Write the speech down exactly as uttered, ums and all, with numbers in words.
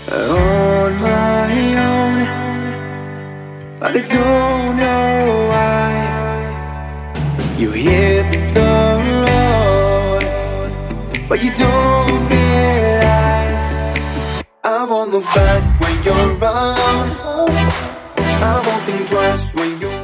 on my own, but I don't know why. You hit the road, but you don't realize I won't look back when you're around. I won't think twice when you're